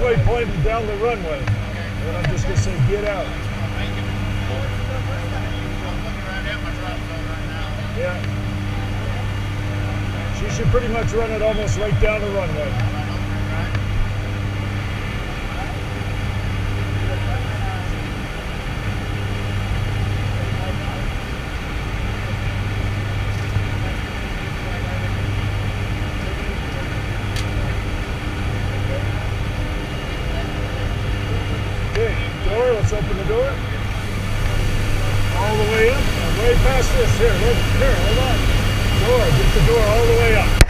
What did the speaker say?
way pointing down the runway. And I'm just going to say, get out. Yeah. She should pretty much run it almost right down the runway. Okay, door, let's open the door. All the way up, and way past this. Here, look, here, hold on. Door, get the door all the way up.